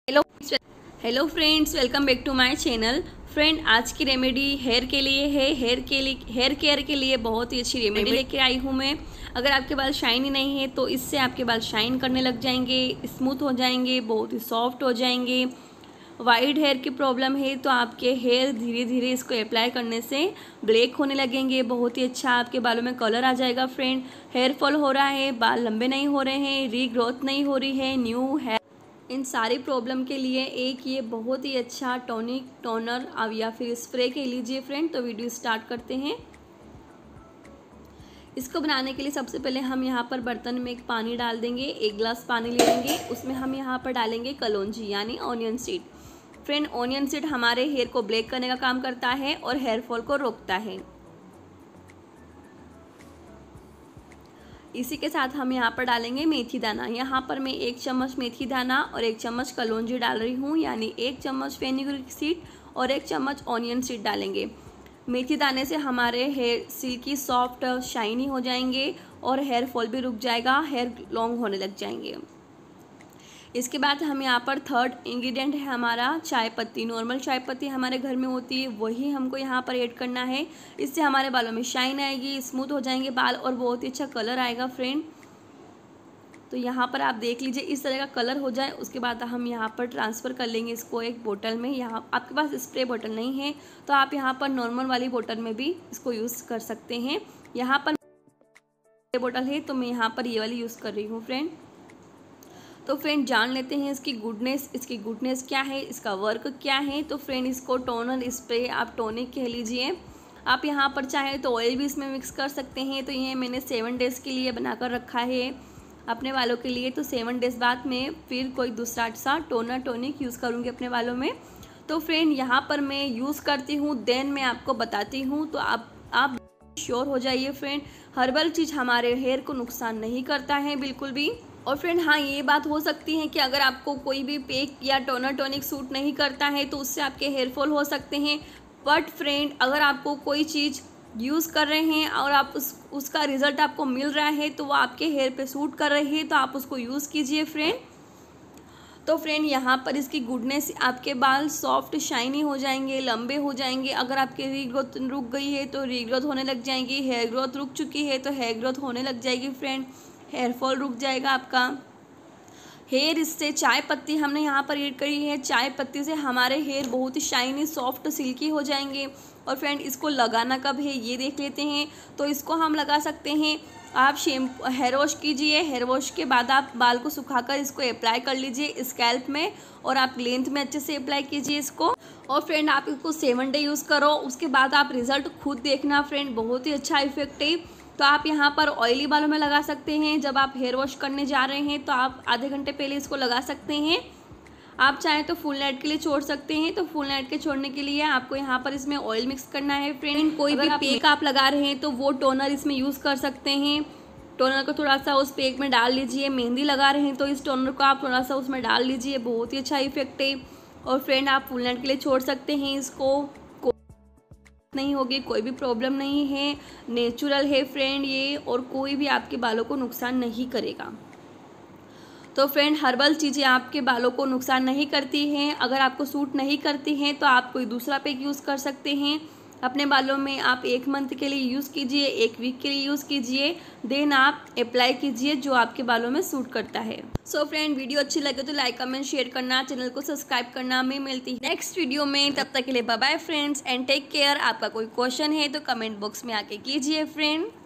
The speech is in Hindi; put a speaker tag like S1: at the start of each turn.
S1: Hello hello friends, welcome back to my channel. Friend, आज की रेमेडी हेयर के लिए है। हेयर केयर के लिए बहुत ही अच्छी रेमेडी लेके आई हूँ मैं। अगर आपके बाल शाइनी नहीं है तो इससे आपके बाल शाइन करने लग जाएंगे, स्मूथ हो जाएंगे, बहुत ही सॉफ्ट हो जाएंगे। वाइट हेयर की प्रॉब्लम है तो आपके हेयर धीरे धीरे इसको अप्लाई करने से ब्लैक होने लगेंगे, बहुत ही अच्छा आपके बालों में कलर आ जाएगा। फ्रेंड, हेयर फॉल हो रहा है, बाल लंबे नहीं हो रहे हैं, रीग्रोथ नहीं हो रही है, न्यू हेयर, इन सारी प्रॉब्लम के लिए एक ये बहुत ही अच्छा टॉनिक, टोनर या फिर स्प्रे के लीजिए फ्रेंड। तो वीडियो स्टार्ट करते हैं। इसको बनाने के लिए सबसे पहले हम यहाँ पर बर्तन में एक पानी डाल देंगे, 1 गिलास पानी ले लेंगे। उसमें हम यहाँ पर डालेंगे कलौंजी यानी onion seed. Friend, onion seed हमारे हेयर को ब्लैक करने का काम करता है और हेयर फॉल को रोकता है। इसी के साथ हम यहाँ पर डालेंगे मेथी दाना। यहाँ पर मैं 1 चम्मच मेथी दाना और 1 चम्मच कलौंजी डाल रही हूँ, यानी 1 चम्मच फेनुग्रीक सीड और 1 चम्मच ऑनियन सीड डालेंगे। मेथी दाने से हमारे हेयर सिल्की, सॉफ्ट, शाइनी हो जाएंगे और हेयर फॉल भी रुक जाएगा, हेयर लॉन्ग होने लग जाएंगे। इसके बाद हम यहाँ पर थर्ड इंग्रेडिएंट है हमारा चाय पत्ती। नॉर्मल चाय पत्ती हमारे घर में होती है, वही हमको यहाँ पर ऐड करना है। इससे हमारे बालों में शाइन आएगी, स्मूथ हो जाएंगे बाल और बहुत ही अच्छा कलर आएगा। फ्रेंड, तो यहाँ पर आप देख लीजिए, इस तरह का कलर हो जाए उसके बाद हम यहाँ पर ट्रांसफ़र कर लेंगे इसको एक बोतल में। यहाँ आपके पास स्प्रे बोतल नहीं है तो आप यहाँ पर नॉर्मल वाली बोतल में भी इसको यूज़ कर सकते हैं। यहाँ पर बोतल है तो मैं यहाँ पर ये वाली यूज़ कर रही हूँ फ्रेंड। तो फ्रेंड, जान लेते हैं इसकी गुडनेस क्या है, इसका वर्क क्या है। तो फ्रेंड, इसको टोनर, स्प्रे, आप टॉनिक कह लीजिए। आप यहाँ पर चाहें तो ऑयल भी इसमें मिक्स कर सकते हैं। तो ये मैंने 7 डेज़ के लिए बनाकर रखा है अपने बालों के लिए। तो 7 डेज़ बाद में फिर कोई दूसरा सा टोनर, टॉनिक यूज़ करूँगी अपने बालों में। तो फ्रेंड, यहाँ पर मैं यूज़ करती हूँ, देन मैं आपको बताती हूँ। तो आप श्योर हो जाइए फ्रेंड, हर्बल चीज़ हमारे हेयर को नुकसान नहीं करता है बिल्कुल भी। और फ्रेंड, हाँ, ये बात हो सकती है कि अगर आपको कोई भी पैक या टोनर, टॉनिक सूट नहीं करता है तो उससे आपके हेयर फॉल हो सकते हैं। बट फ्रेंड, अगर आपको कोई चीज़ यूज़ कर रहे हैं और आप उसका रिज़ल्ट आपको मिल रहा है तो वो आपके हेयर पे सूट कर रही है तो आप उसको यूज़ कीजिए फ्रेंड। तो फ्रेंड, यहाँ पर इसकी गुडनेस, आपके बाल सॉफ्ट, शाइनी हो जाएंगे, लंबे हो जाएंगे। अगर आपके रीग्रोथ रुक गई है तो रीग्रोथ होने लग जाएंगी, हेयर ग्रोथ रुक चुकी है तो हेयर ग्रोथ होने लग जाएगी फ्रेंड, हेयर फॉल रुक जाएगा आपका। हेयर, इससे चाय पत्ती हमने यहाँ पर ऐड करी है। चाय पत्ती से हमारे हेयर बहुत ही शाइनी, सॉफ्ट, सिल्की हो जाएंगे। और फ्रेंड, इसको लगाना कब है ये देख लेते हैं। तो इसको हम लगा सकते हैं, आप हेयर वॉश कीजिए, हेयर वॉश के बाद आप बाल को सुखाकर इसको अप्लाई कर लीजिए स्कैल्प में और आप लेंथ में अच्छे से अप्लाई कीजिए इसको। और फ्रेंड, आप इसको 7 डे यूज़ करो, उसके बाद आप रिजल्ट खुद देखना फ्रेंड, बहुत ही अच्छा इफेक्ट है। तो आप यहाँ पर ऑयली बालों में लगा सकते हैं। जब आप हेयर वॉश करने जा रहे हैं तो आप आधे घंटे पहले इसको लगा सकते हैं। आप चाहें तो फुल नाइट के लिए छोड़ सकते हैं। तो फुल नाइट के छोड़ने के लिए आपको यहाँ पर इसमें ऑयल मिक्स करना है फ्रेंड। कोई भी पैक आप लगा रहे हैं तो वो टोनर इसमें यूज़ कर सकते हैं। टोनर को थोड़ा सा उस पैक में डाल लीजिए। मेहंदी लगा रहे हैं तो इस टोनर को आप थोड़ा सा उसमें डाल लीजिए, बहुत ही अच्छा इफेक्ट है। और फ्रेंड, आप फुल नाइट के लिए छोड़ सकते हैं इसको, नहीं होगी, कोई भी प्रॉब्लम नहीं है, नेचुरल है फ्रेंड ये, और कोई भी आपके बालों को नुकसान नहीं करेगा। तो फ्रेंड, हर्बल चीज़ें आपके बालों को नुकसान नहीं करती हैं। अगर आपको सूट नहीं करती हैं तो आप कोई दूसरा पैक यूज़ कर सकते हैं अपने बालों में। आप 1 मंथ के लिए यूज़ कीजिए, 1 वीक के लिए यूज़ कीजिए, देन आप अप्लाई कीजिए जो आपके बालों में सूट करता है। सो फ्रेंड, वीडियो अच्छी लगे तो लाइक, कमेंट, शेयर करना, चैनल को सब्सक्राइब करना। मैं मिलती हूँ नेक्स्ट वीडियो में, तब तक के लिए bye bye friends and take care. आपका कोई क्वेश्चन है तो कमेंट बॉक्स में आके कीजिए फ्रेंड।